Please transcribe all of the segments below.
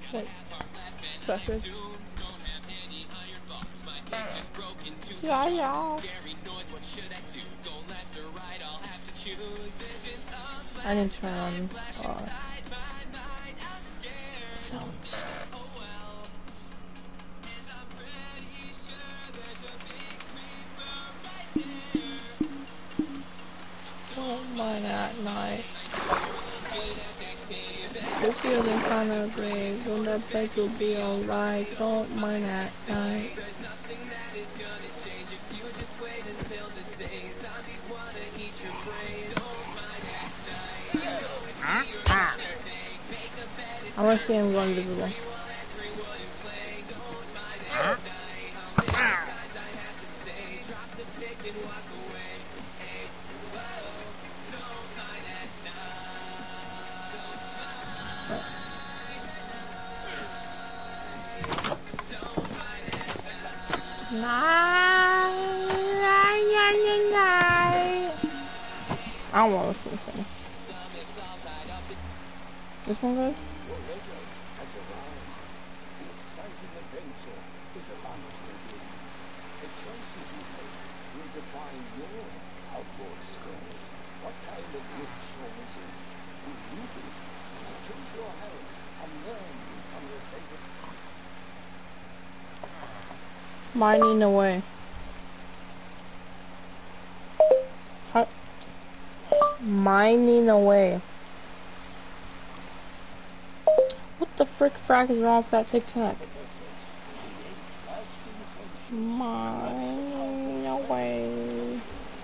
Like, suckers. Yeah, yeah. I need to turn on sounds. Don't mind at night. This feeling kinda brave. When that bed will be alright. Don't mind at night. I wanna see him go invisible. I don't want to listen to this. This one good? Mining away. How? Mining away. What the frick frack is wrong with that TikTok? Mine away.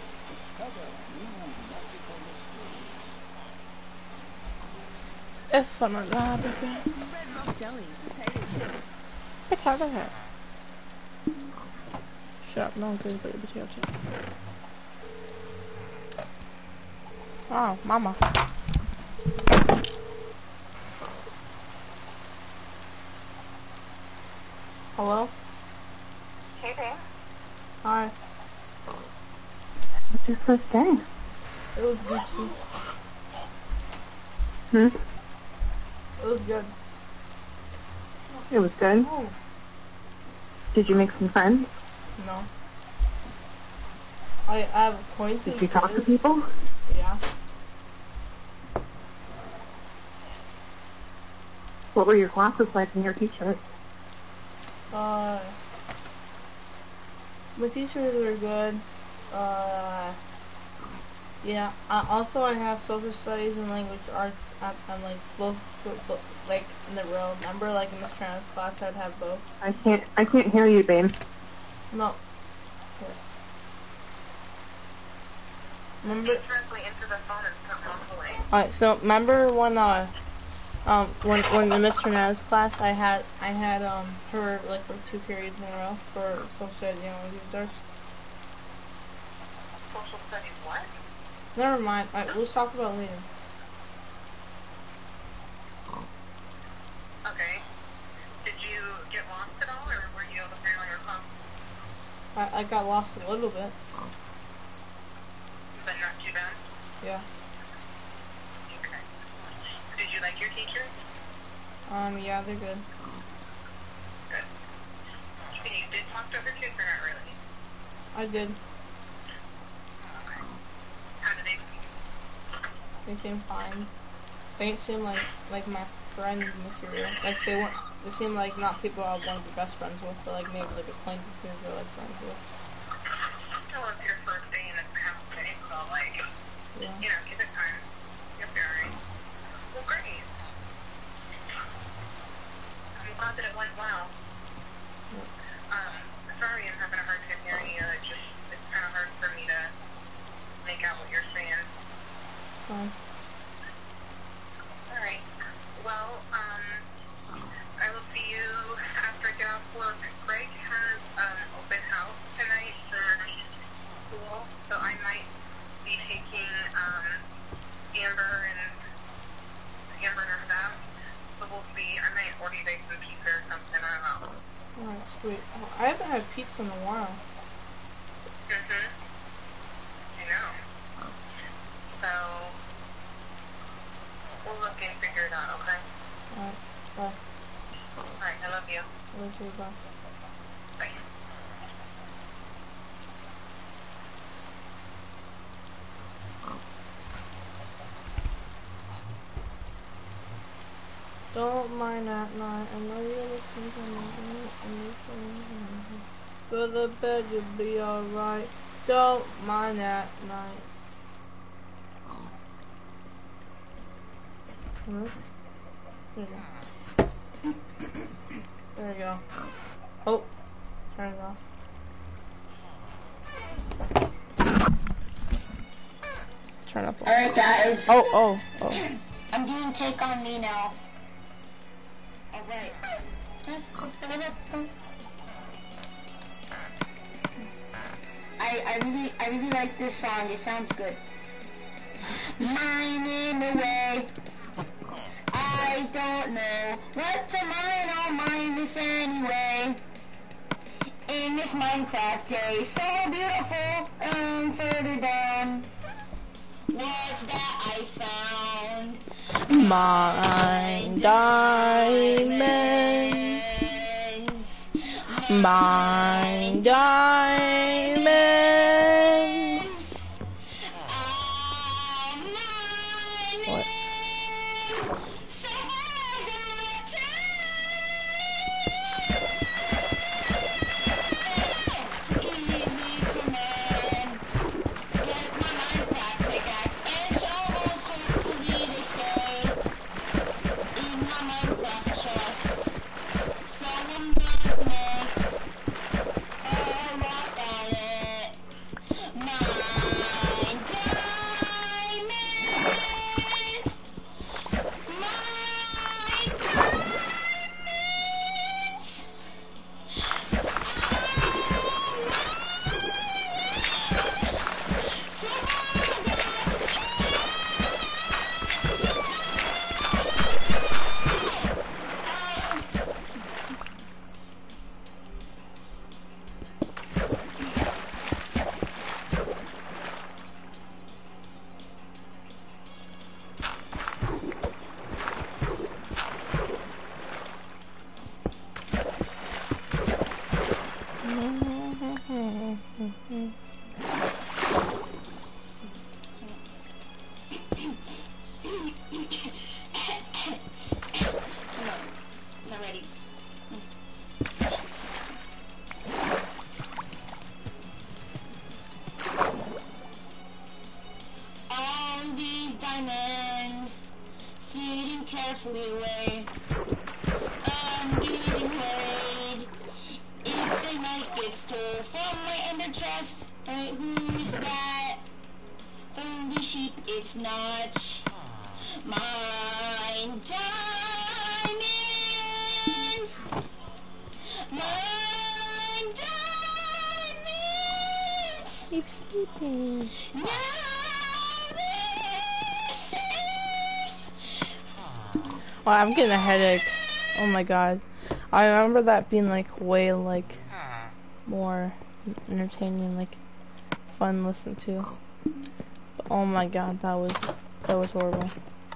It's fun on that again. Shut up, no one cares about your potato chip. Oh, mama. Hello? Hey, babe. Hi. What's your first day? It was good too. It was good. It was good? Oh. Did you make some friends? No. I have acquaintances. Did you talk to people? Yeah. What were your classes like and your teachers? My teachers were good. Yeah. Also, I have social studies and language arts and like both like in the row. Remember, like in Miss Trans class, I'd have both. I can't hear you, babe. No. Remember? Alright, so remember when the Miss Hernandez class I had her like for 2 periods in a row for social studies and language arts. Social studies what? Never mind. Alright, we'll talk about it later. Okay. Did you get lost at all, or were you able to figure out your phone? I got lost a little bit. But not too bad? Yeah. Okay. Did you like your teachers? Yeah, they're good. Good. And you did talk to her too, or not really? I did. Okay. How did they seem? They seem fine. They didn't seem like my friend material. Like they seemed like not people I want to be best friends with, but like maybe like acquaintances or like friends with. Well, it's your first day and it's half a day, so like, Yeah. you know, give it time. You'll be alright. Well, great. I'm glad that it went well. Yep. Sorry I'm having a hard time hearing you. It's kind of hard for me to make out what you're saying. Fine. Alright. Well, I will see you after I get off work. Greg has open house tonight for school, so I might be taking Amber and her staff. So we'll see. I might order you guys some pizza or something. I don't know. Alright, sweet. Oh, I haven't had pizza in a while. I know. So we'll look and figure it out, okay? Alright, bye. Alright, I love you. Love you, bye. Bye. Don't mind at night. I know you're looking for me. Go to bed, you'll be alright. Don't mind at night. There you go. There you go. Oh, turn it off. Turn up. Alright guys. Oh. I'm doing Take On Me now. Alright. I really like this song. It sounds good. Mine in a way. I don't know what to mine. I'll mine this anyway. In this Minecraft day, so beautiful. And further down, what's that I found? Mine diamonds. Mine diamonds. What? Not ready. All these diamonds sitting carefully away. I'm getting paid. If they might get stole from my ender chest, who's that? Holy sheep, it's not mine. Diamonds. Mine diamonds. Keep sleeping. Now they're safe. Oh, I'm getting a headache. Oh my god. I remember that being like way like more entertaining, like fun to listen to. But oh my god, that was horrible.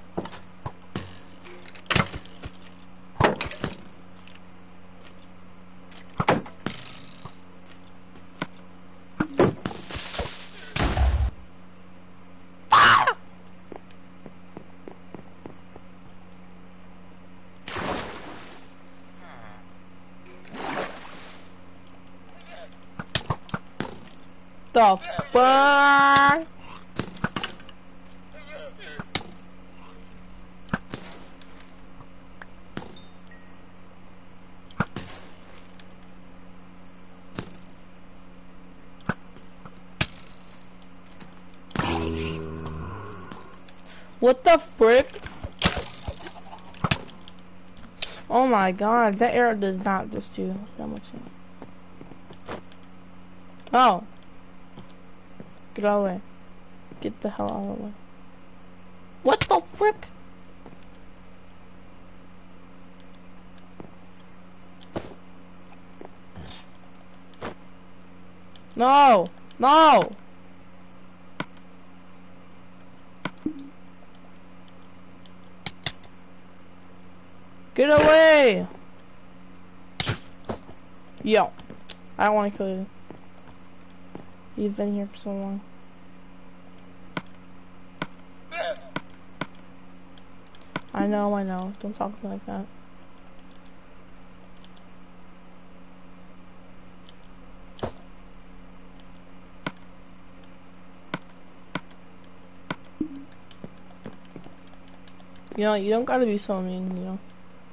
The fuck? What the frick? Oh my god, that arrow does not just do that much damage. Oh. Get out of the way. Get the hell out of the way. What the frick? No! No! Get away! Yo, I don't want to kill you. You've been here for so long. I know. Don't talk like that. You know, you don't gotta be so mean, you know.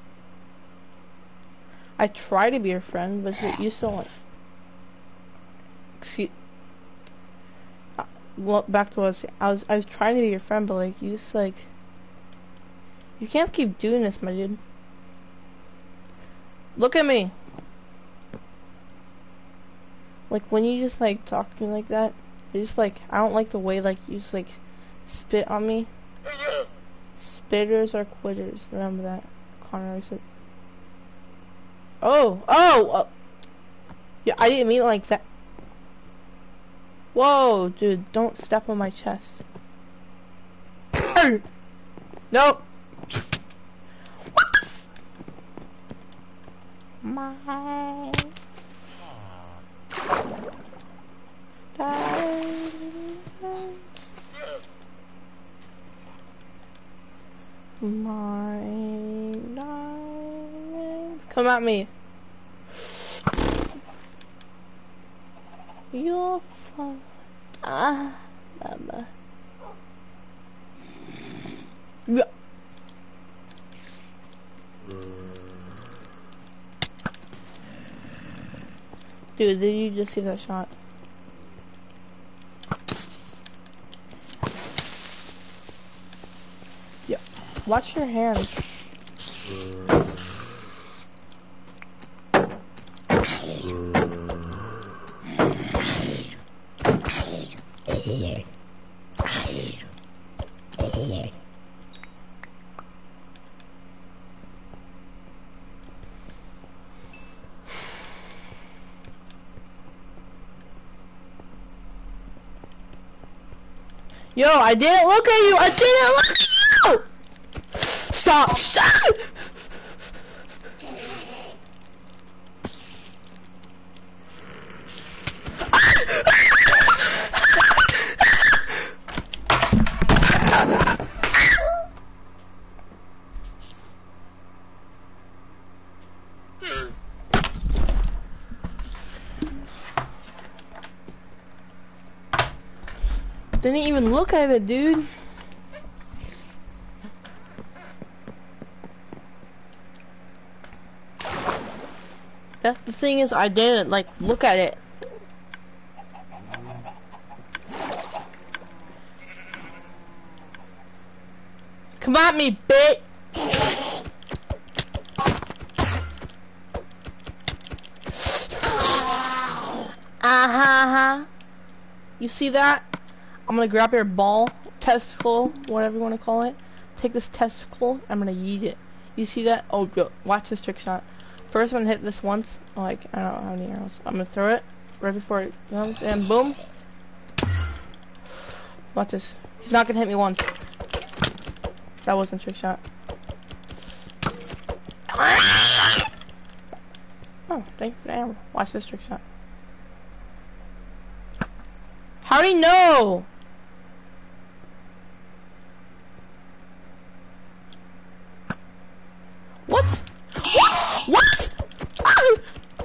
I try to be your friend, but you still like... Excuse... well, back to what I was trying to be your friend, but like, you just like... You can't keep doing this, my dude. Look at me! Like, when you just like talk to me like that, it's just like, I don't like the way like you just like spit on me. Spitters are quitters. Remember that. Connor always said. Oh! Yeah, I didn't mean it like that. Whoa, dude, don't step on my chest. Nope. My diamonds. My diamonds. Come at me. You're fun. Mama. Yeah. Dude, did you just see that shot? Yeah. Watch your hands. Yo, I didn't look at you! I didn't look at you! Stop! Stop! Didn't even look at it, dude. That's the thing is, I didn't like look at it. Come at me, bitch. You see that? I'm gonna grab your ball, testicle, whatever you want to call it. Take this testicle, I'm gonna yeet it. You see that? Oh, yo, watch this trick shot. First, I'm gonna hit this once. Like, I don't know how many arrows. I'm gonna throw it right before it comes, and boom. Watch this. He's not gonna hit me once. That wasn't a trick shot. Oh, thank you for the arrow. Watch this trick shot. How do you know? What? What? What? Ah!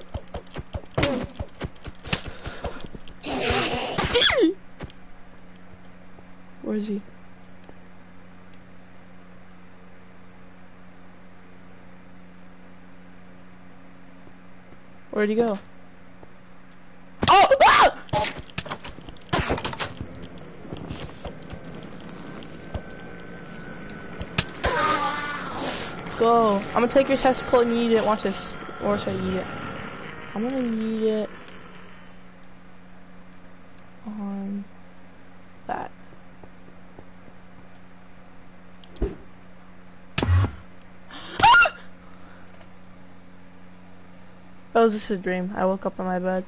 Where is he? Where'd he go? Oh! Ah! Go. I'm gonna take your testicle and eat it. Watch this. Or should I eat it? I'm gonna eat it on that. Oh, this is a dream. I woke up on my bed.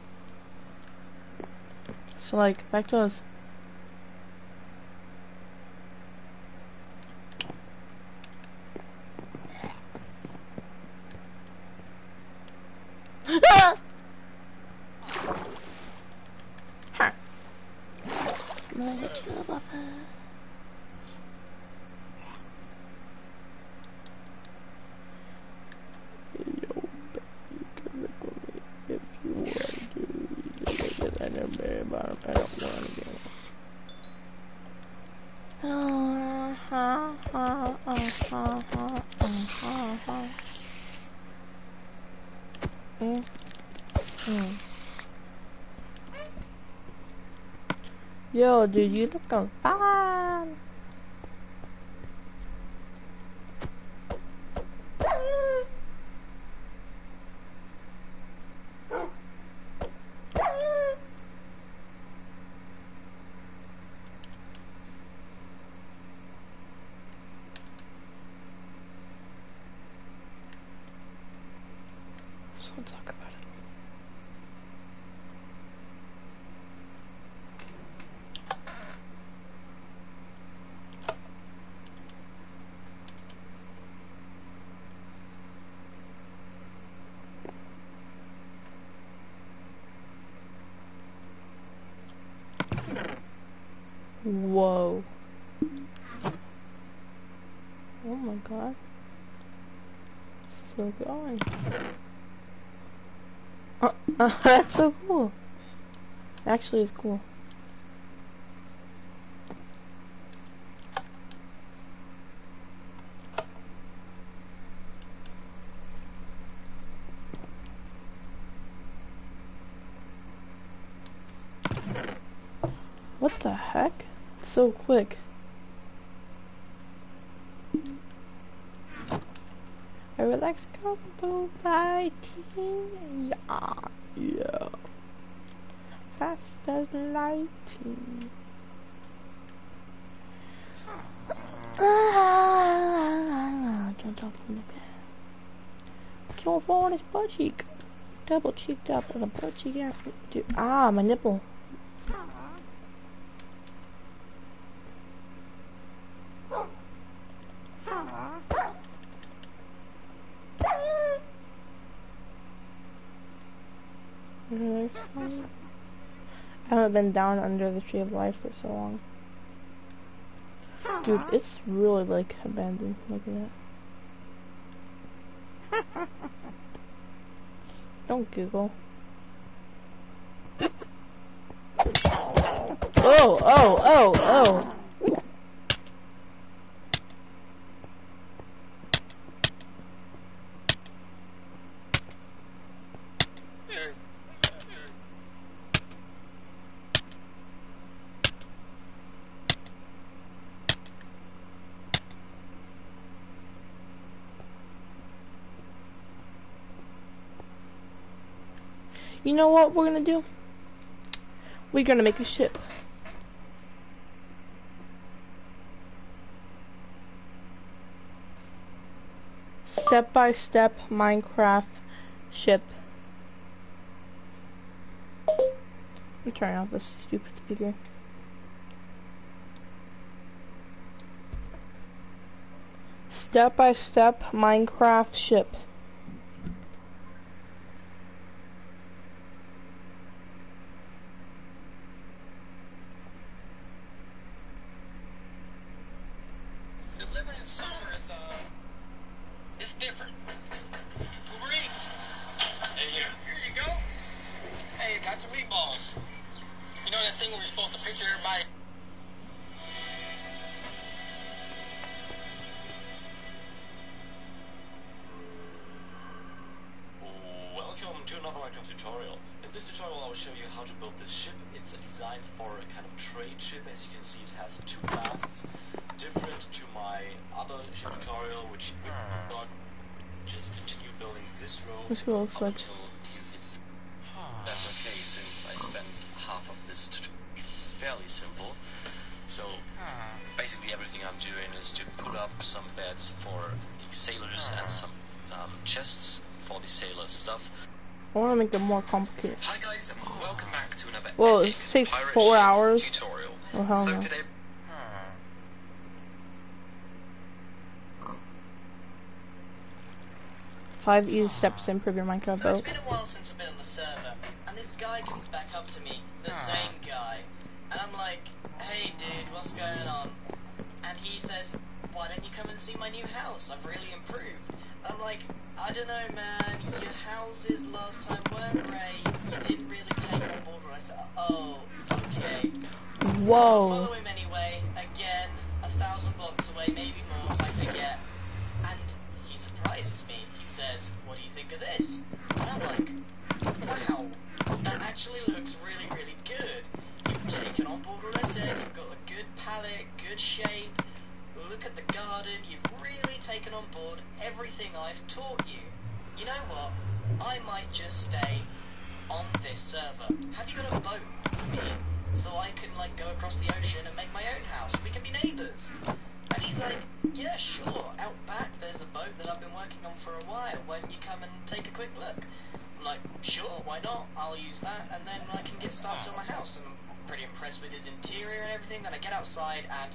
So like, back to us. Ha. Move to the buffer. Yo, you can look at me if you want to. I don't want to get Yo, dude, you looking fine. Let's talk about it. Whoa. Oh my god. Still going. That's so cool. Actually, it's cool. What the heck? It's so quick. I relax comfortable fighting. Yeah. Fast as lightning. Don't talk from the bed. Don't fall on his butt cheek. Double cheeked up and a butt cheek after. Dude, my nipple. I haven't been down under the tree of life for so long. Dude, it's really like abandoned. Look at that. Don't giggle. Oh. You know what we're gonna do? We're gonna make a ship. Step-by-step Minecraft ship. I'm turning off this stupid speaker. Step-by-step Minecraft ship. It's different. Uber Eats. Hey, here you go. Hey, got your meatballs. You know that thing where you're supposed to picture everybody? Welcome to another Minecraft tutorial. In this tutorial I will show you how to build this ship. It's a design for a kind of trade ship. As you can see, it has two masts, different to my other ship tutorial, which we thought just continue building this row Looks like until you hit. That's okay, since I spent half of this tutorial fairly simple. So basically everything I'm doing is to put up some beds for the sailors and some chests for the sailor stuff. I want to make them more complicated. Hi guys, and welcome back to another Well, it takes 4 hours. tutorial. Oh, hell So no. today 5 easy steps to improve your Minecraft So it's boat. been a while since I've been on the server, and this guy comes back up to me, the same guy, and I'm like, hey dude, what's going on? And he says, why don't you come and see my new house? I've really improved. I'm like, I don't know man, your houses last time weren't great, you didn't really take on board what I said. Oh, okay. Whoa. Follow him anyway, again, 1,000 blocks away, maybe more, I forget. And he surprises me. He says, what do you think of this? And I'm like, wow, that actually looks really, really good. You've taken on board what I said, you've got a good palette, good shape, look at the garden, you've really taken on board everything I've taught you. You know what? I might just stay on this server. Have you got a boat for me? So I can like go across the ocean and make my own house. We can be neighbours. And he's like, yeah, sure. Out back there's a boat that I've been working on for a while. Why don't you come and take a quick look? I'm like, sure, why not? I'll use that and then I can get started on my house. And I'm pretty impressed with his interior and everything. Then I get outside and...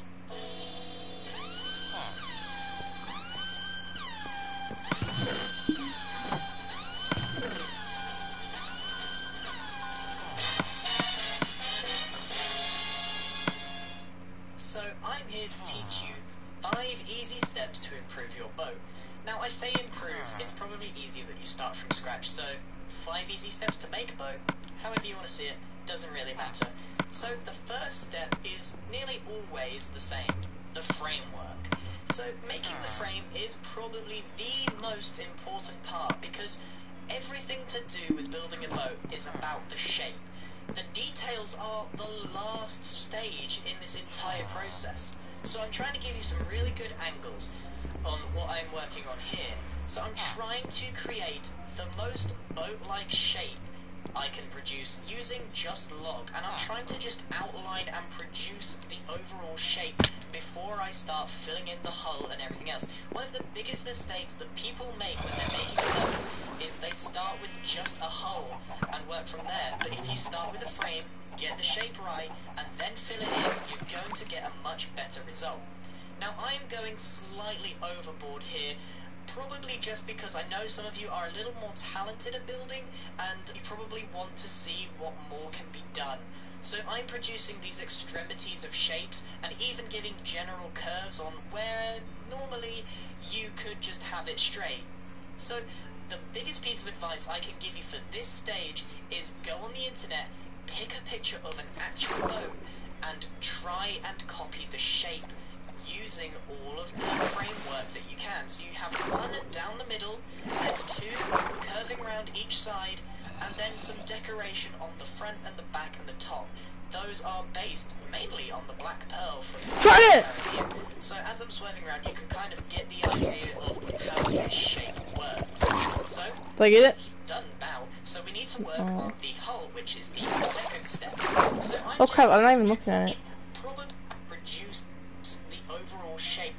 So I'm here to teach you 5 easy steps to improve your boat. Now I say improve, it's probably easier that you start from scratch, so 5 easy steps to make a boat, however you want to see it, doesn't really matter. So the first step is nearly always the same, the framework. So making the frame is probably the most important part because everything to do with building a boat is about the shape. The details are the last stage in this entire process. So I'm trying to give you some really good angles on what I'm working on here. So I'm trying to create the most boat-like shape I can produce using just log, and I'm trying to just outline and produce the overall shape before I start filling in the hull and everything else. One of the biggest mistakes that people make when they're making a boat is they start with just a hull and work from there, but if you start with a frame, get the shape right, and then fill it in, you're going to get a much better result. Now I'm going slightly overboard here, probably just because I know some of you are a little more talented at building and you probably want to see what more can be done. So I'm producing these extremities of shapes and even giving general curves on where normally you could just have it straight. So the biggest piece of advice I can give you for this stage is go on the internet, pick a picture of an actual boat and try and copy the shape using all of the framework that you can. So you have one down the middle, then 2 curving around each side, and then some decoration on the front and the back and the top. Those are based mainly on the black pearl from the Try it! So as I'm swerving around, you can kind of get the idea of how this shape works. So Did I get it? done now. So we need to work on the hull, which is the second step. So I'm Oh crap, I'm not even looking at it. probably produce the overall shape.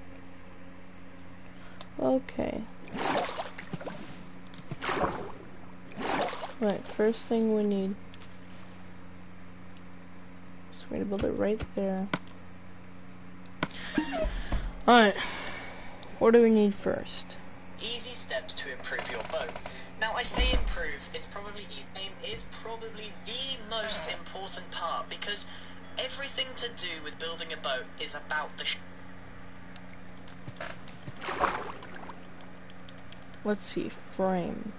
Okay. Right, first thing we need. So we're gonna build it right there. Alright. What do we need first? Easy steps to improve your boat. Now I say improve, it's probably aim is probably the most important part because everything to do with building a boat is about the Let's see, frame.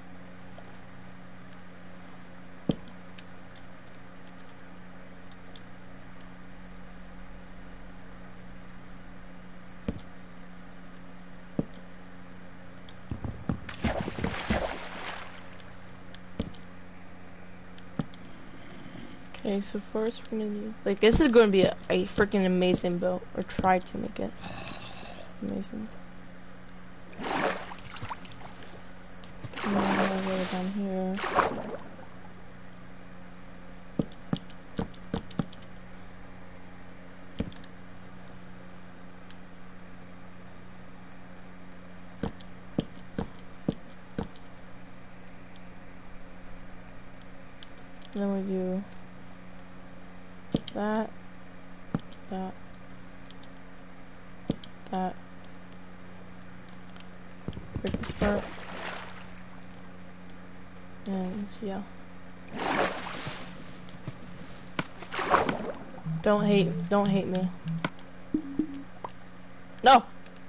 Okay, so first we're gonna need, like, this is gonna be a freaking amazing boat, or try to make it amazing. Okay, I'll go down here. And then we do that, that, that. Break this part. And yeah. Don't hate me. No!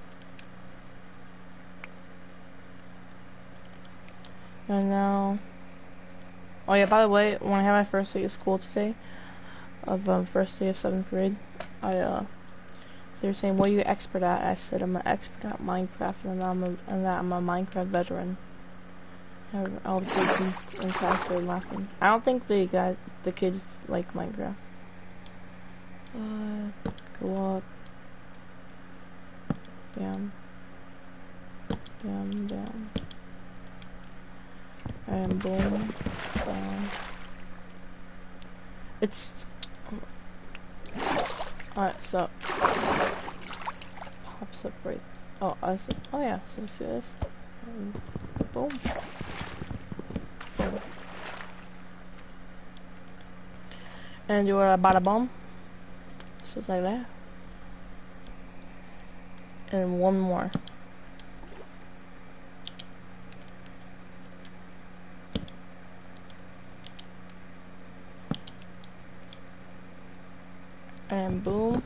And now, oh yeah, by the way, when I had my first day of school today, of first day of 7th grade, they were saying, what are you expert at? I said, I'm an expert at Minecraft, and that I'm a Minecraft veteran. And all the kids in class were laughing. I don't think the kids like Minecraft. Go up. Bam. Bam, bam. And boom. Bam. It's... Alright, so... Pops up right... Oh, oh yeah, so you see this? And boom. Boom. And you are a bada boom. So it's like that. And one more. And boom.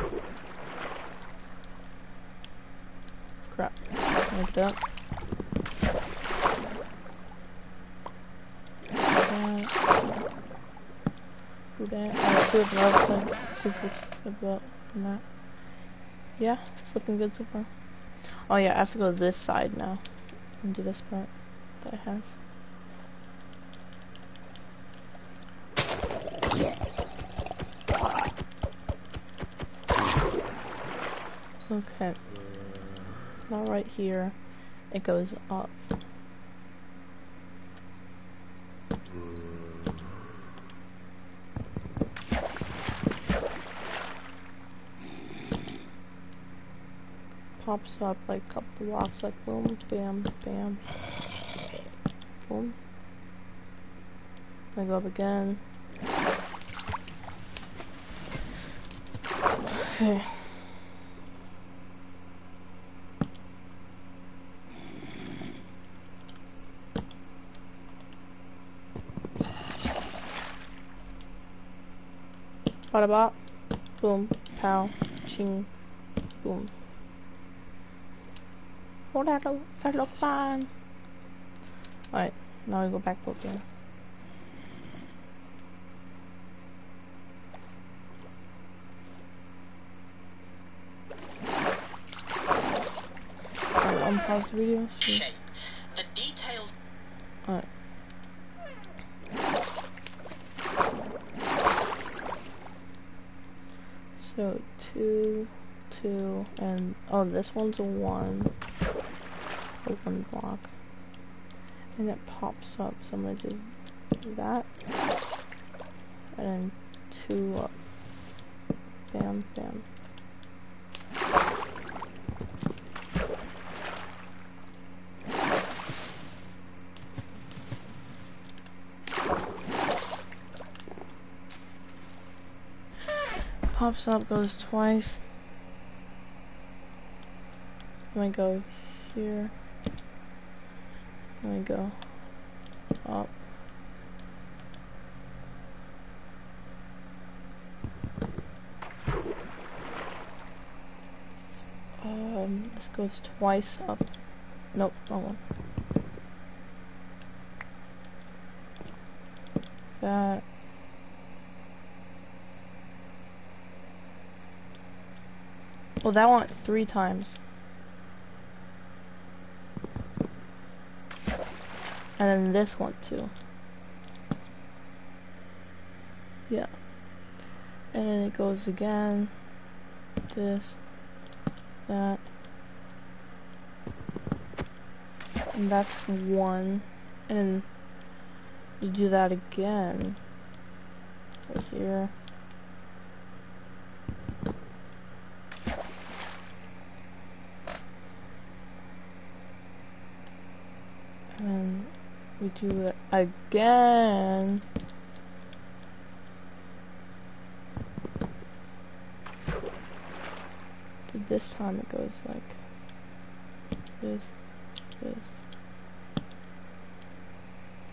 Crap. Like that. Do that. Alright, see what the looks like. See if it's about that. Yeah, it's looking good so far. Oh yeah, I have to go this side now. And do this part that it has. Okay. Now right here, it goes up. Pops up like a couple blocks, like boom, bam, bam, boom. I go up again. Okay. Bada bop, boom, pow, ching, boom. Oh, that look fun. Alright, now we go back up there. Alright, unpause the video. See. Shape. The details. Alright. So 2, 2, and oh, this one's a 1. A 1 block. And it pops up, so I'm gonna do that. And then 2 up. Bam, bam. Pops up, goes twice. Let me go here. Let me go up. This goes twice up. Nope, wrong one. That. Well, that went 3 times. And then this one too. Yeah. And then it goes again. This. That. And that's 1. And then you do that again. Right here. And we do it again. But this time it goes like this, this,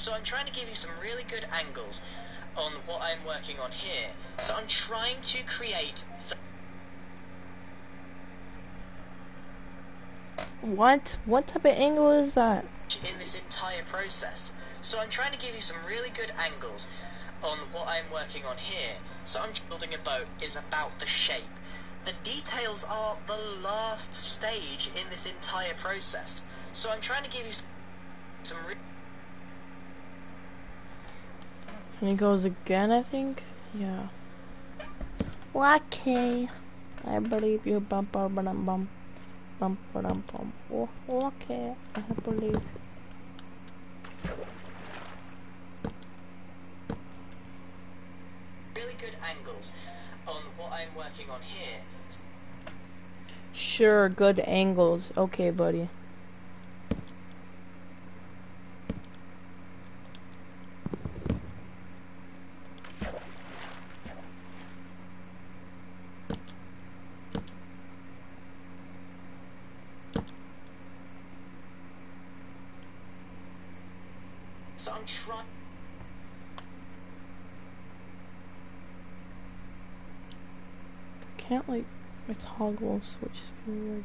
So I'm trying to give you some really good angles on what I'm working on here. So I'm trying to create What? What type of angle is that? in this entire process. So I'm trying to give you some really good angles on what I'm working on here. So I'm building a boat is about the shape. The details are the last stage in this entire process. So I'm trying to give you some And he goes again, I think? Yeah. Okay. I believe you. Bump, bump, bump, bump. Bump, bump, bump. Oh, okay. I believe. really good angles on what I'm working on here. Sure, good angles. Okay, buddy. So I'm trying. Can't like my toggle switch is being weird.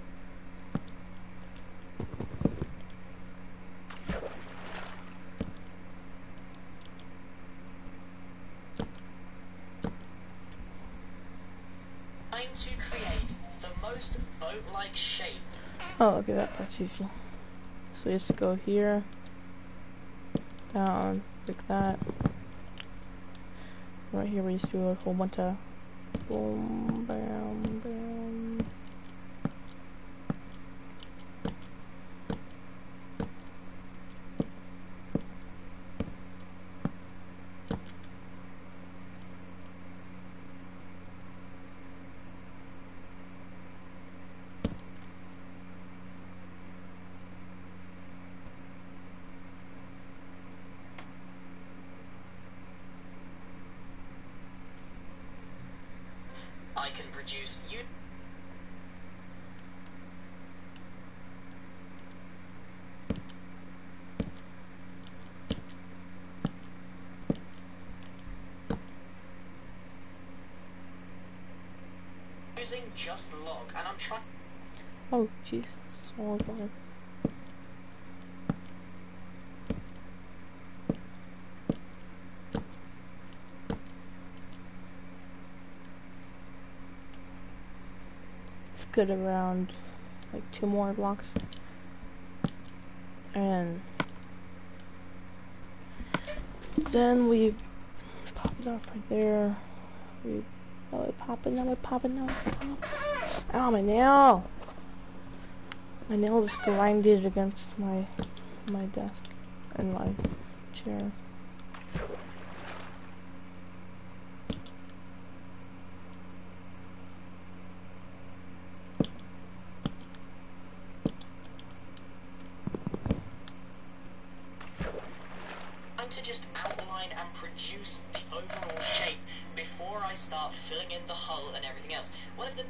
Trying to create the most boat-like shape. Oh, okay, that part's easy. So you just go here, down, like that. Right here we just do a whole bunch of boom, bam, bam. I can produce you. Using just log, and I'm trying. Oh, jeez, this is all going. It's good around like 2 more blocks. And then we pop it off right there. Now we pop it, now we pop it, now we pop. Ow, my nail! My nail just grinded against my desk and my chair. To just outline and produce the overall shape before I start filling in the hull and everything else. One of the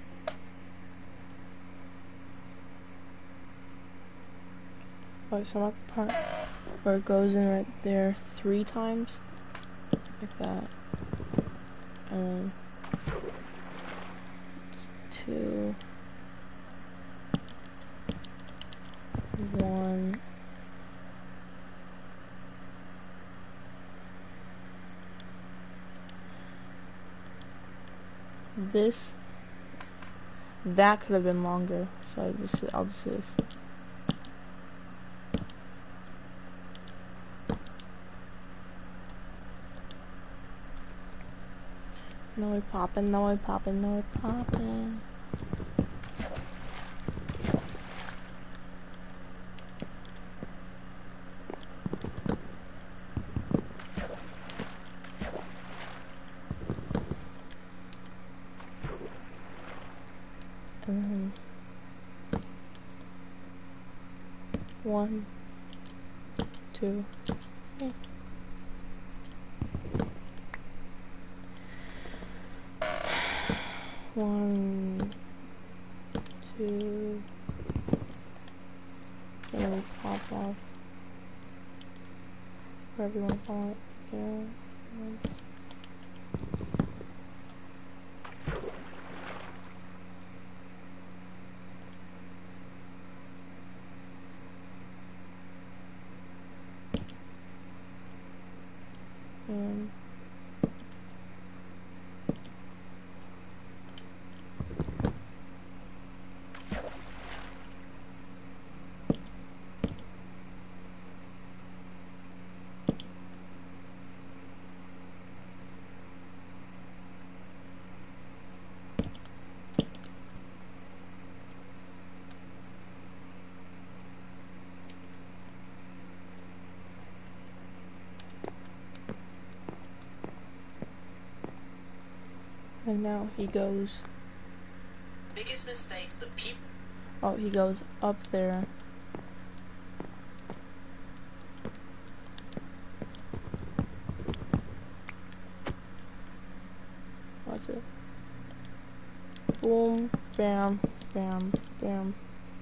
Oh, so I'm at the part where it goes in right there 3 times, like that, and then 2, 1. That could have been longer, so I'll just do this. No we poppin', no we poppin', no we poppin'. And then 1, 2, 3. One, 2, then we pop off. whatever you want to call it. Yeah. And now he goes. Biggest mistakes that people. Oh, he goes up there. Watch it. Boom, bam, bam, bam.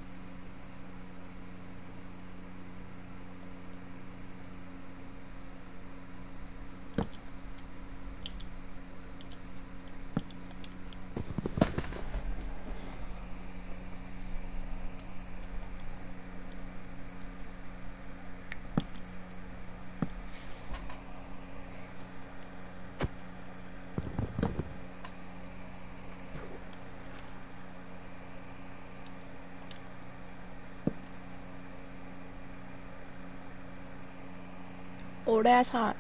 Oh, that's hot.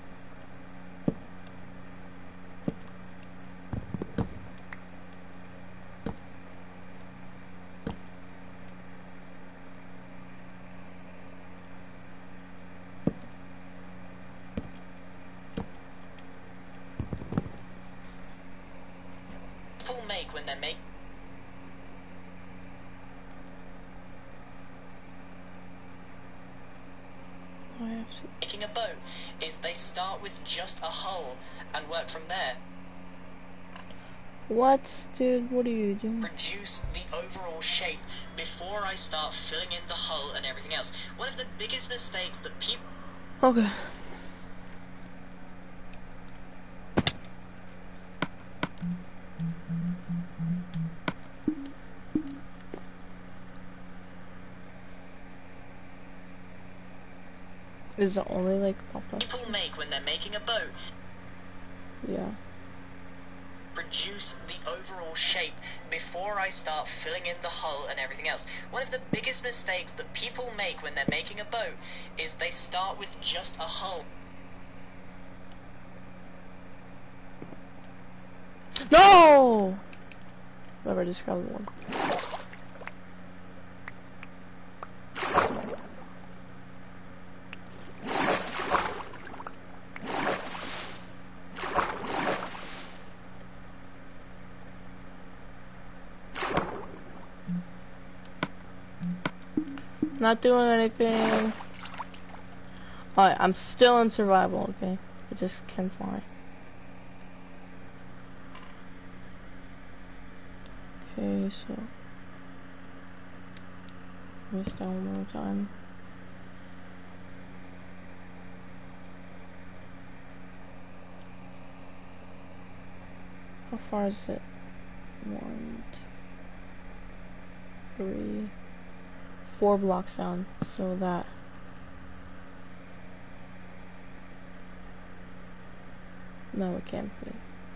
People make when they're I have to. making a boat is they start with just a hull and work from there. What, dude? What are you doing? Produce the overall shape before I start filling in the hull and everything else. One of the biggest mistakes that people. Okay. Is it only like popped up? People make when they're making a boat. Yeah. Produce the overall shape before I start filling in the hull and everything else. One of the biggest mistakes that people make when they're making a boat is they start with just a hull. No! Whatever, just grab one. Not doing anything. Alright, I'm still in survival, okay? I just can fly. Okay, so miss that one more time. How far is it? 1, 2, 3, 4 blocks down. So that. No, it can't be.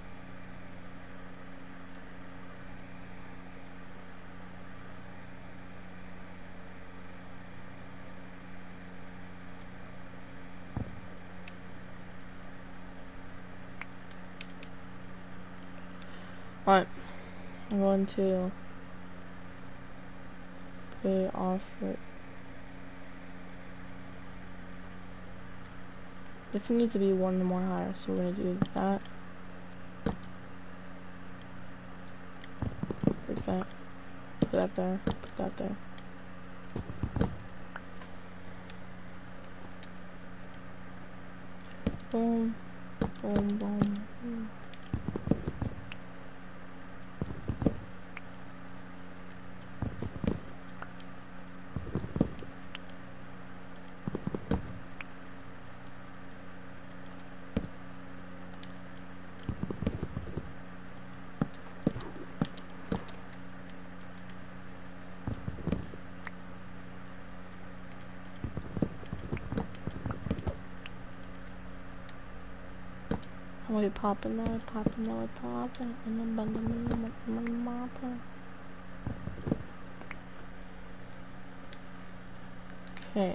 Alright, I'm going to put it off for. This needs to be one more higher, so we're gonna do that. Put that. Put that there. Put that there. Boom. Boom, boom, boom. We poppin', now we poppin', now we poppin', and then poppin'. Okay.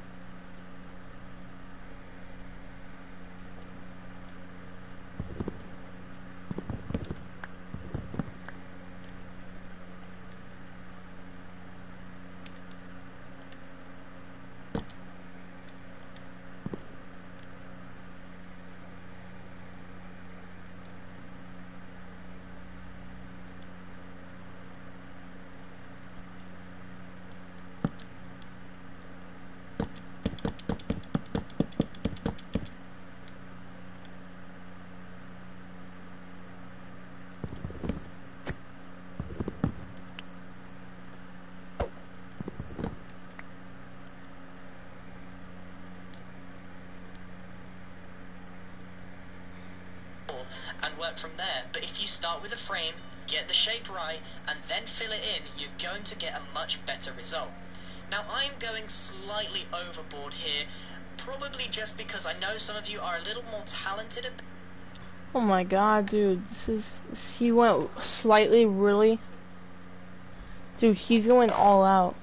And work from there. But if you start with a frame, get the shape right, and then fill it in, you're going to get a much better result. Now I'm going slightly overboard here, probably just because I know some of you are a little more talented at... Oh my god, dude, he went slightly, really? Dude, he's going all out.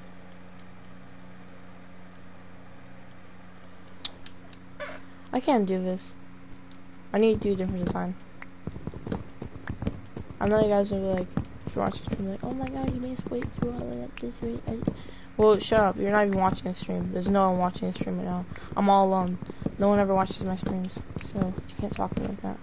I can't do this. I need to do a different design. I know you guys are like, if you watch the stream, like, oh my god, you made us wait too long. Well, shut up. You're not even watching the stream. There's no one watching the stream right now. I'm all alone. No one ever watches my streams, so you can't talk to me like that.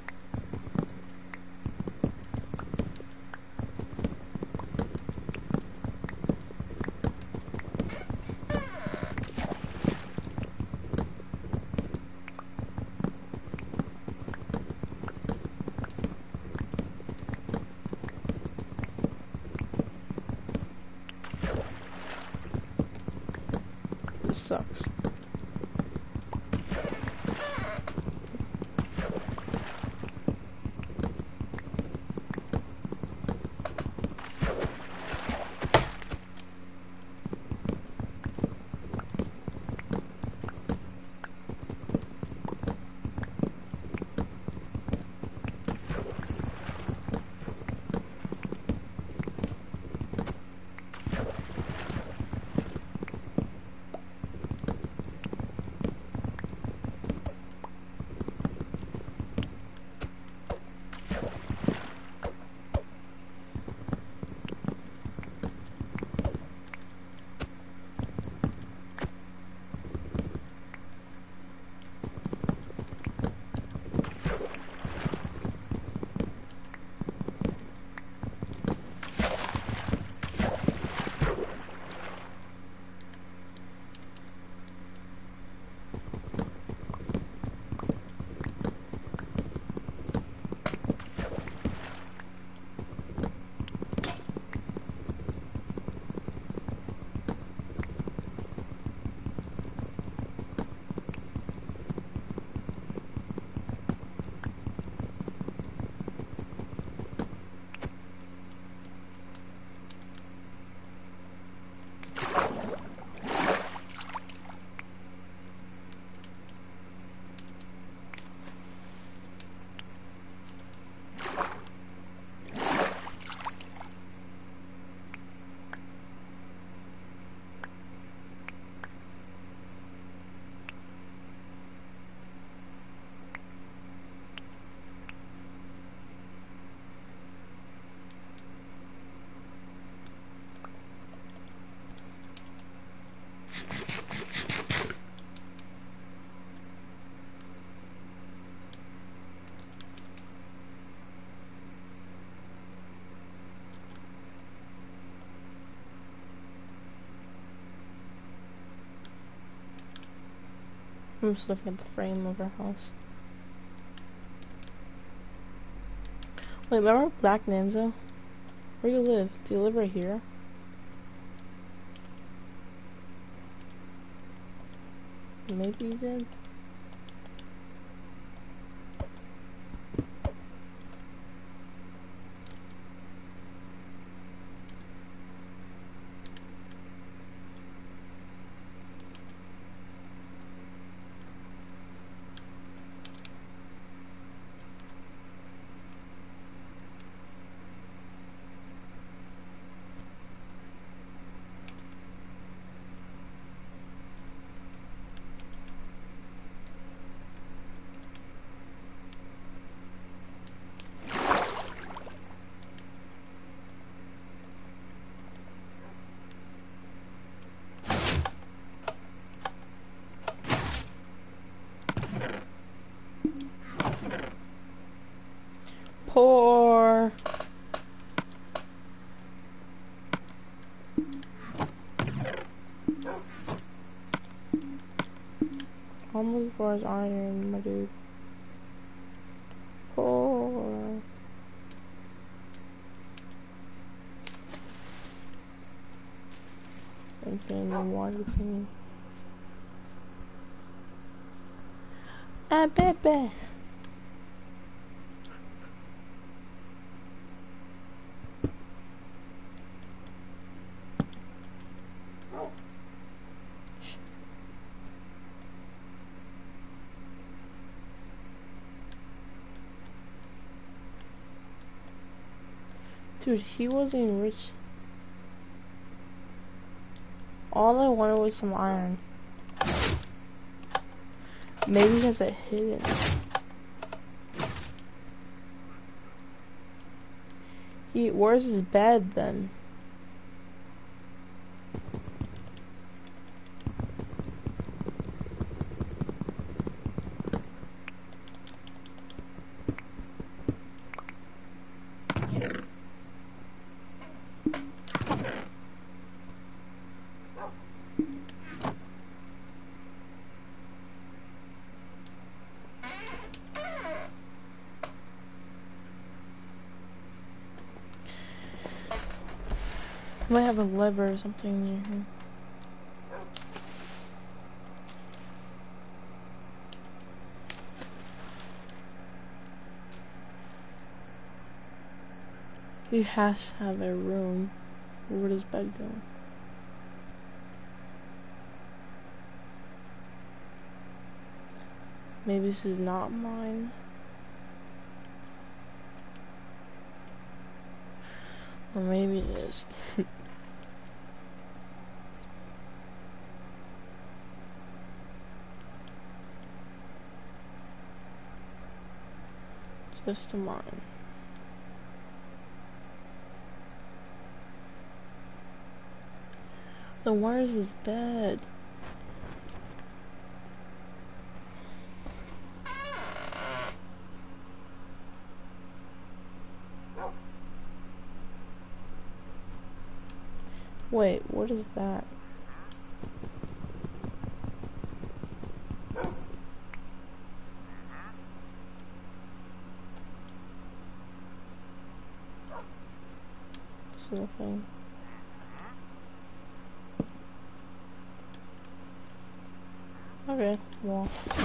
This sucks. I'm just looking at the frame of our house. Wait, remember Black Ninja? Where do you live? Do you live right here? Maybe you did. Poor. Almost as far as iron, my dude. Poor. Infinity water thing. Ah, baby. Dude, he wasn't even rich. All I wanted was some iron. Maybe he has it hidden. Where's his bed then? Might have a lever or something near him. He has to have a room. Where does bed go? Maybe this is not mine. Or maybe it is. Just a mine. Then where's his bed? Wait, what is that? It's nothing. Okay, well.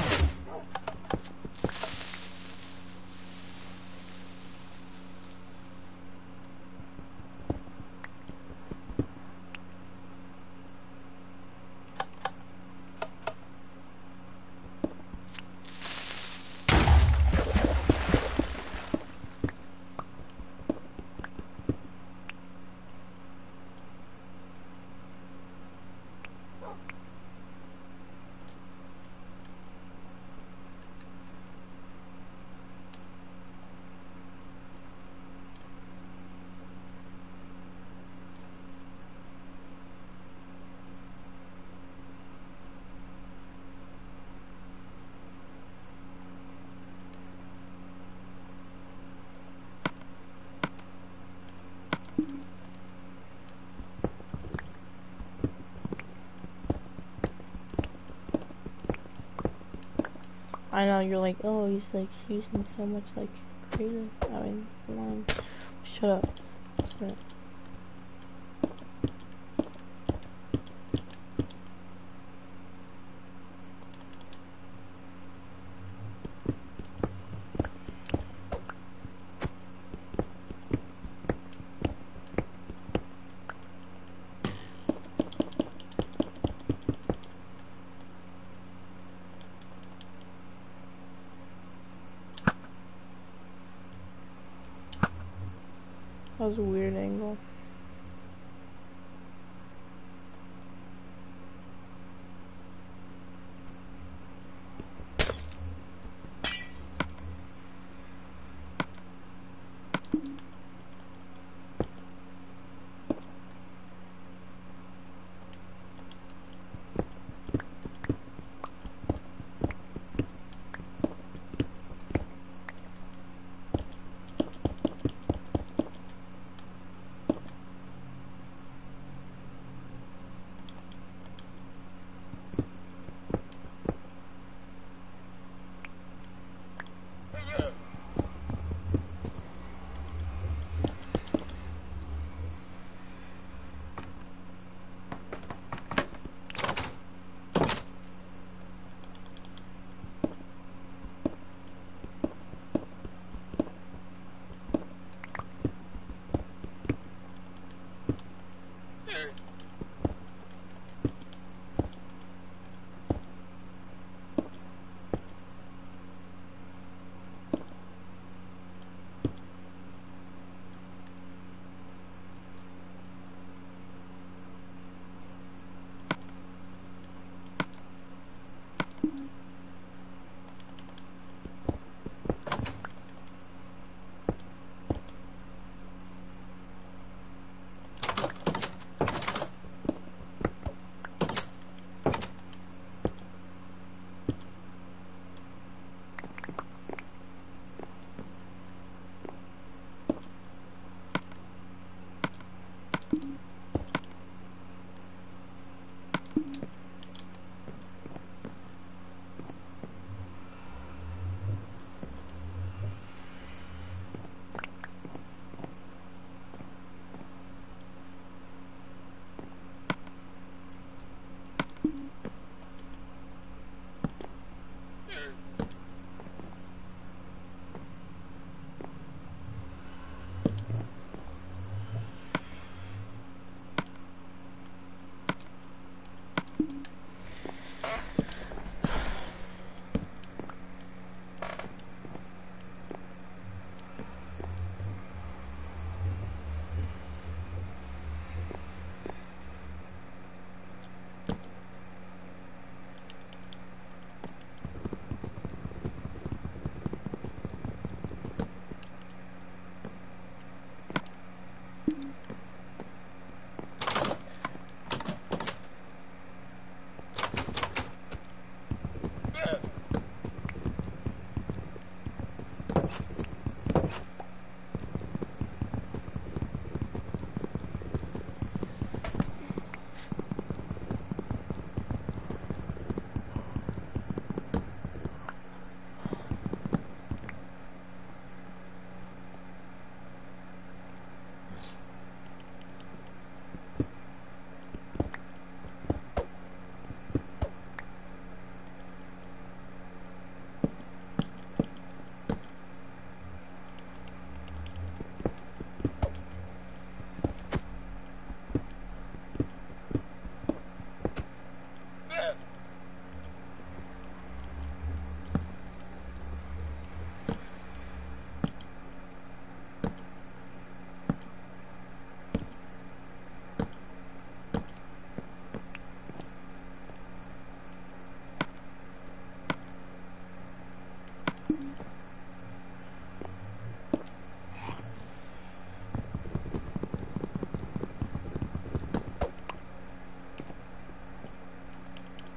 I know you're like, oh, he's like using so much like creative. I mean, line. Shut up. Shut up. That was a weird angle.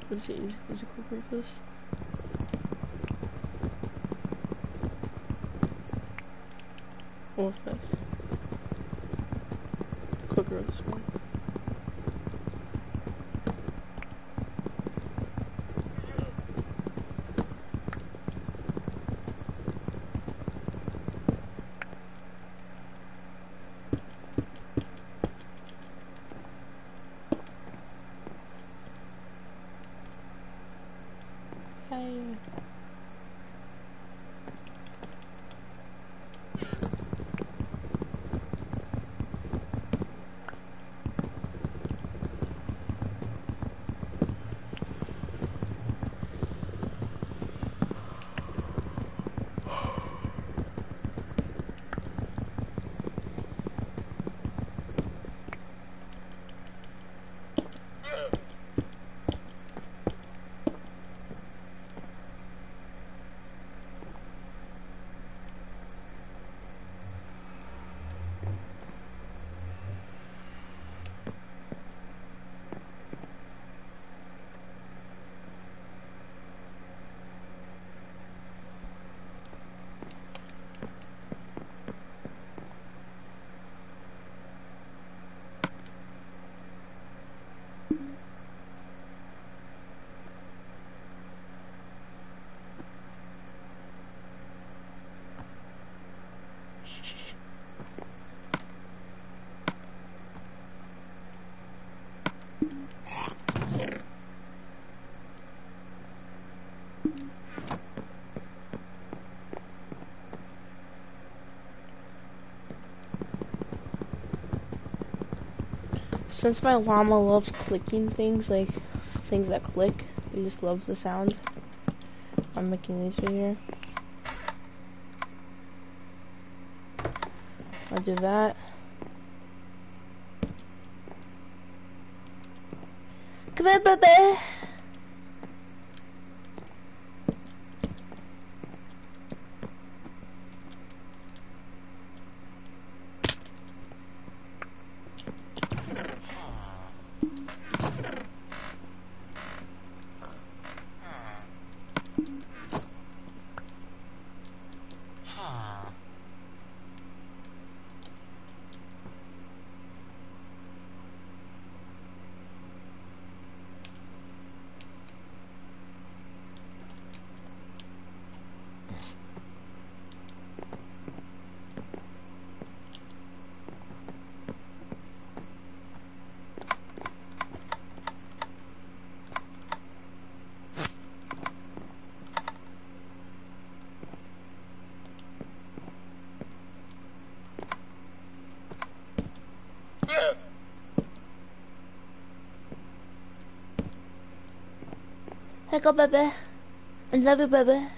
Let's see, is it quicker for this? What with this? It's quicker with this one. Hey. Since my llama loves clicking things, like things that click, he just loves the sound. I'm making these right here. I'll do that. Come here, baby. Hey, go, baby. I love you, baby.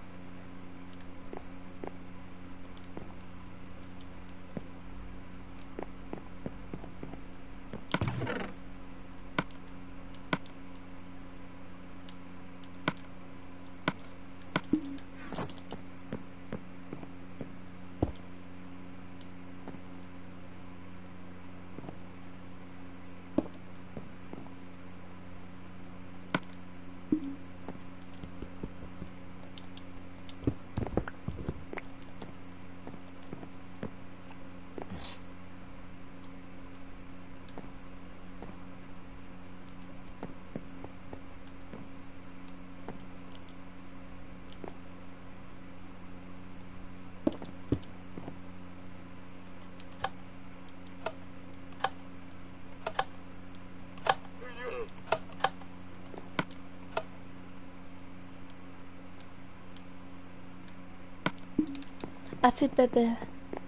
I feel baby.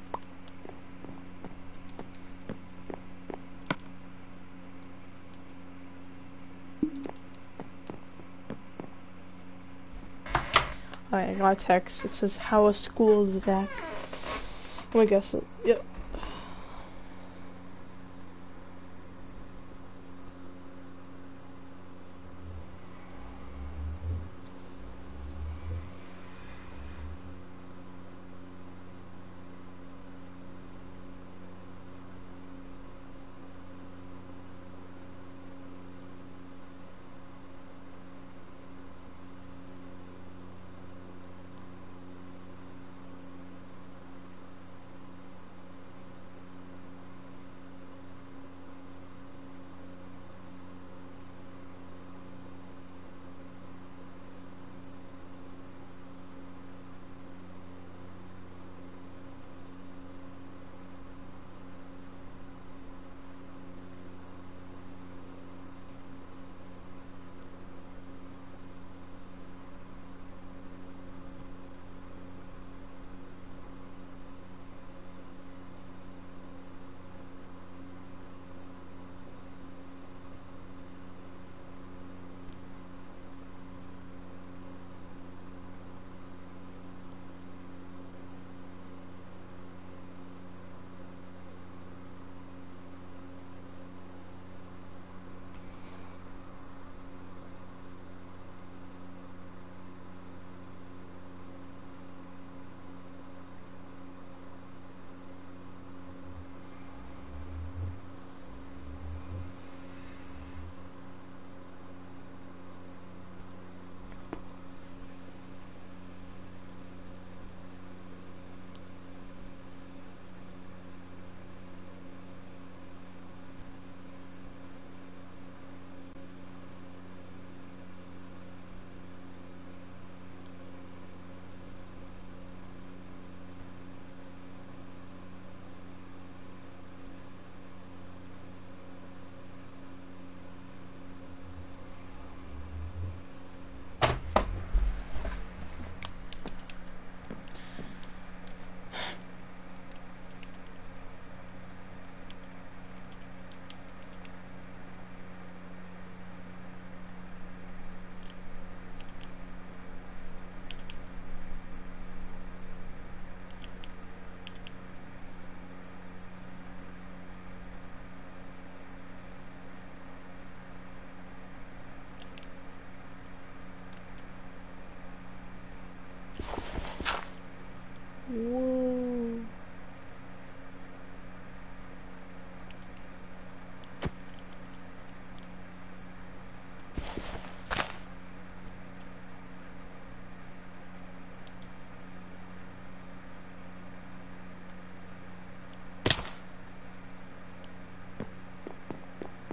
Alright, I got a text. It says, how was school, Zach? I guess it. Yep.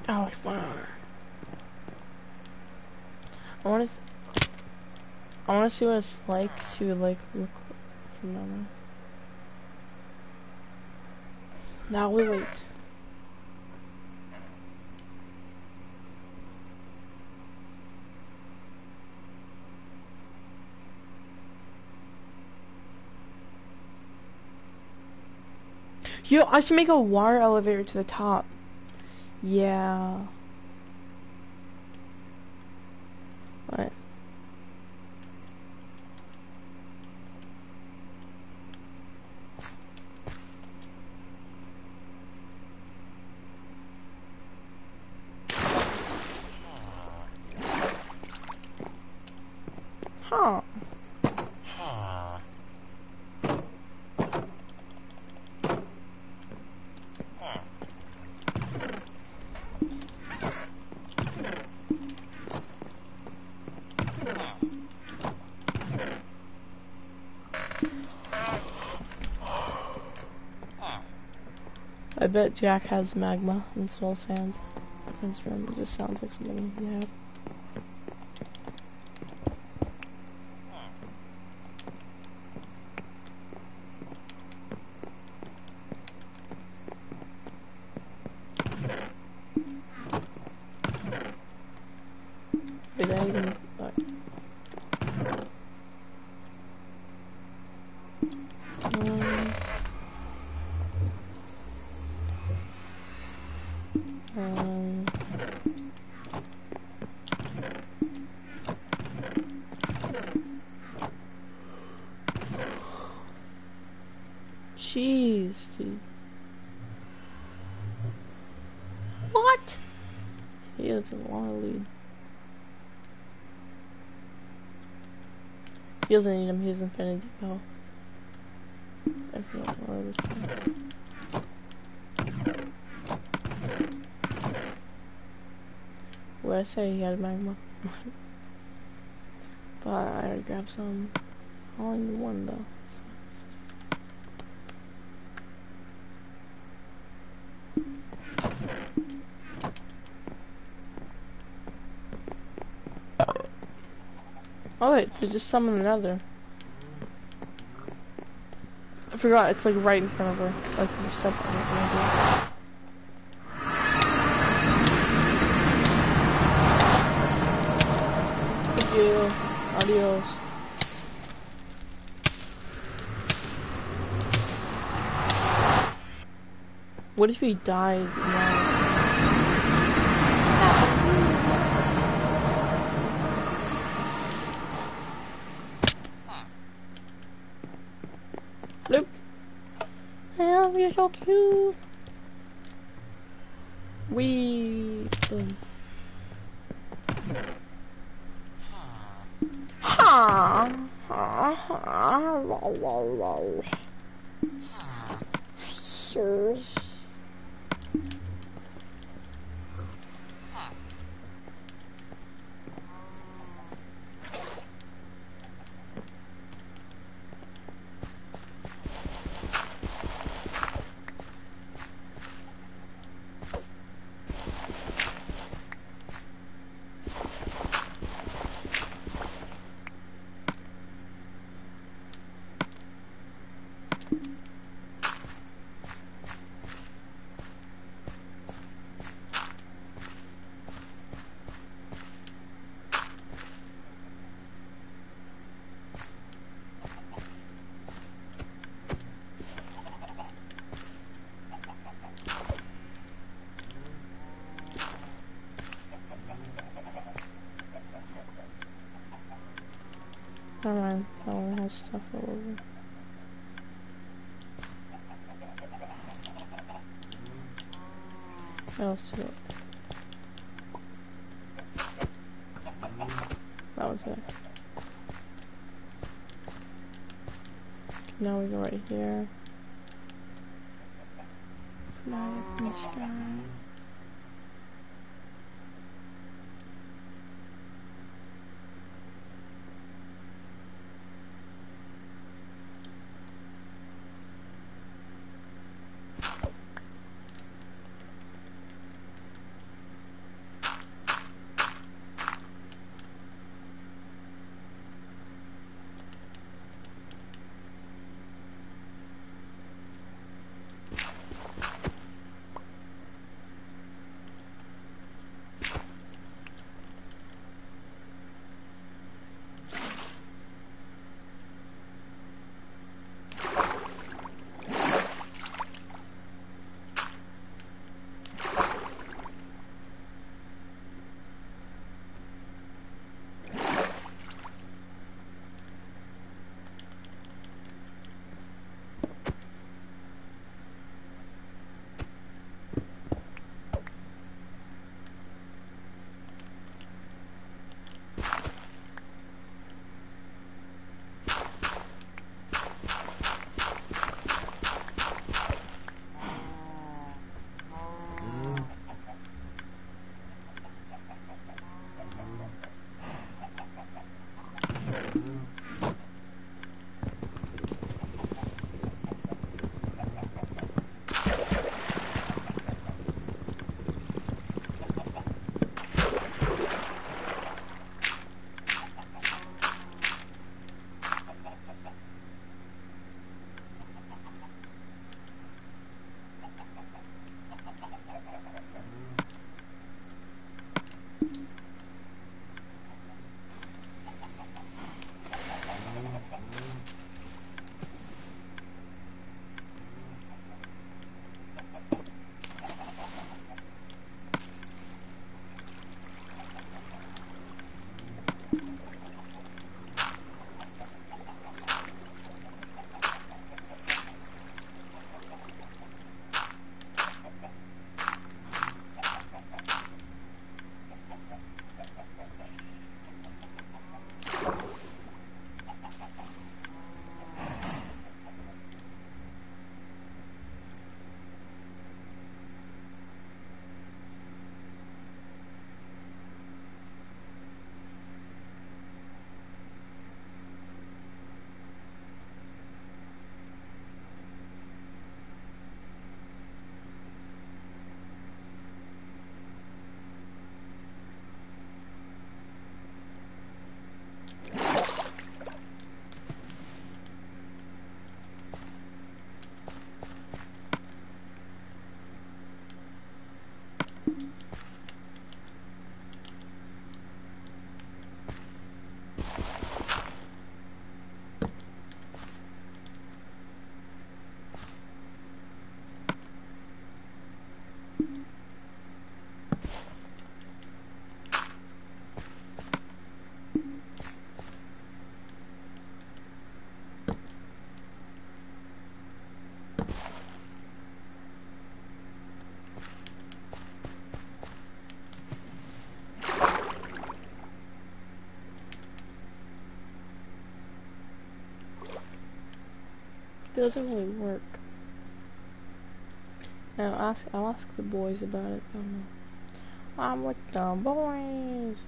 Oh, wow. I want to. I want to see what it's like to like look from normal. Now we wait. Yo, I should make a water elevator to the top. Yeah. What? Huh. I bet Jack has magma in Soul Sands. In his room, it just sounds like something he have. Wait, I even... Jeez, dude. What? He doesn't want to lead. He doesn't need him, he has Infinity Power. I feel like more of what did I say? He had magma. But I already grabbed some. I only need one though. Oh wait, they just summoned another. I forgot, it's like right in front of her. Like you step on it. Thank you. Adios. What if he died now? Bloop. Oh, you're so cute. Wee. Boom. Ha. Ha. Ha. Lol. Sure. Never mind, that one has stuff all over. Oh, shit. That was it. Now we go right here. Fly up in the sky. It doesn't really work. Now I'll ask the boys about it. I don't know. I'm with the boys.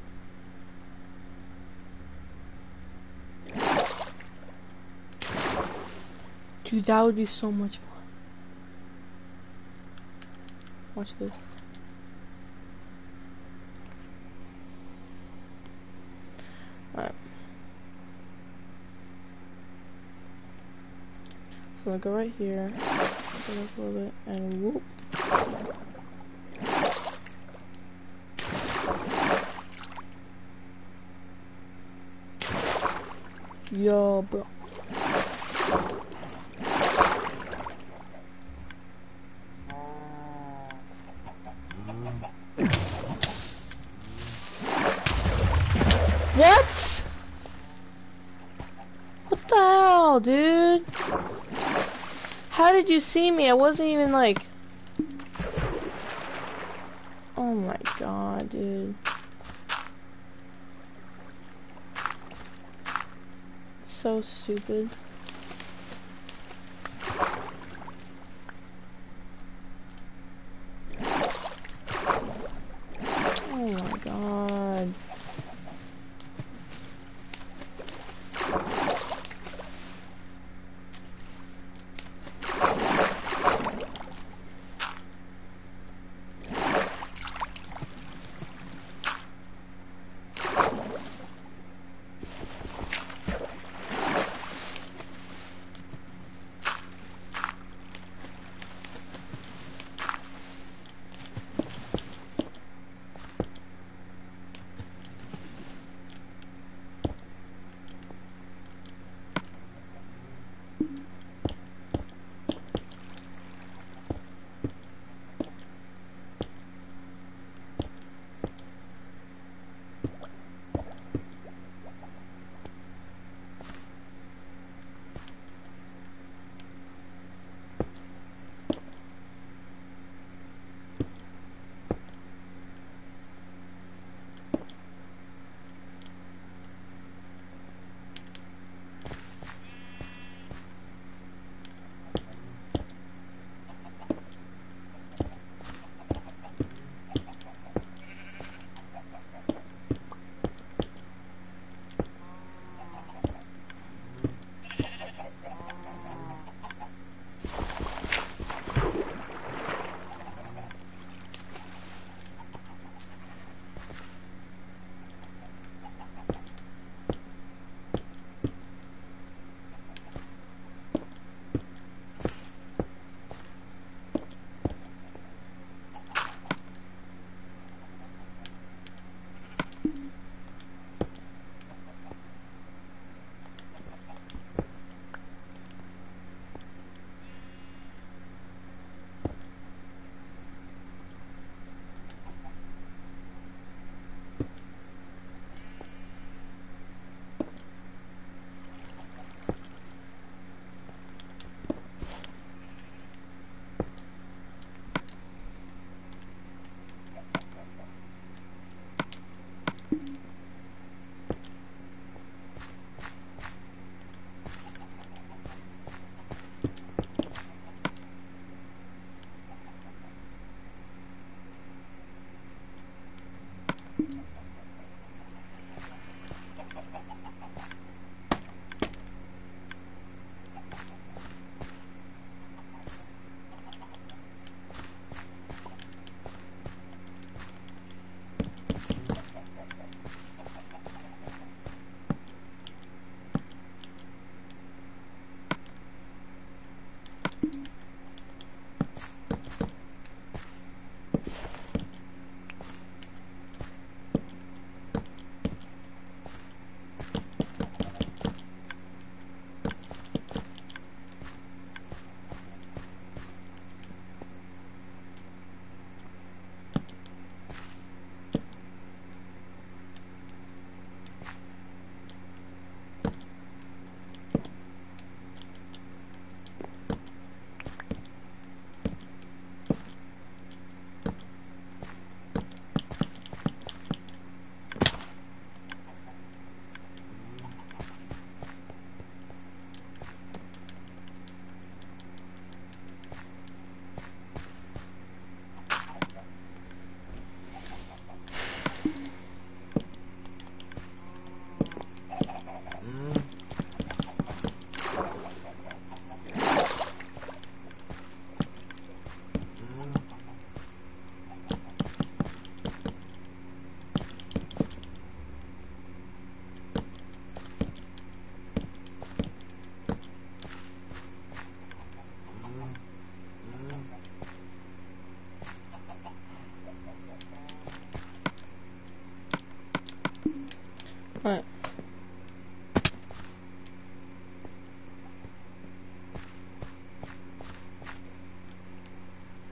Dude, that would be so much fun. Watch this. Alright. So I'll go right here. Go up a little bit and whoop. Yo, bro. What? What the hell, dude? How did you see me? I wasn't even like... Oh my god, dude. So stupid. Oh my god.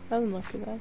That doesn't look too bad.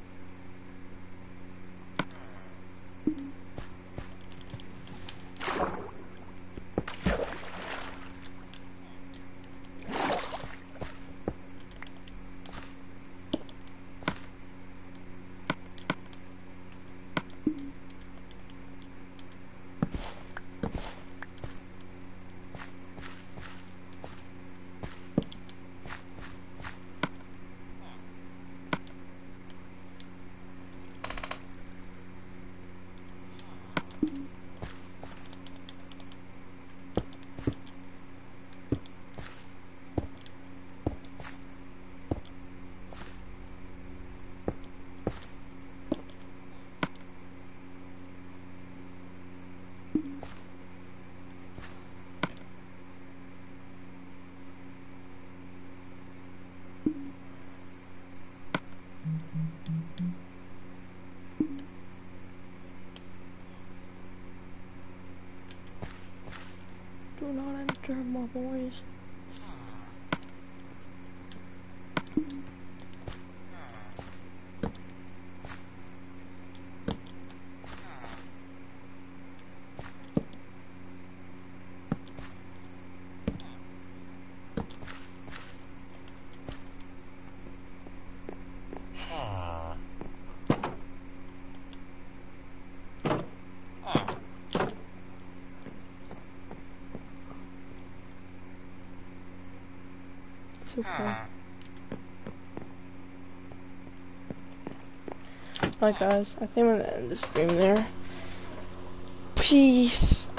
Do not enter, my boys. Super. Alright guys, I think I'm gonna end the stream there. Peace.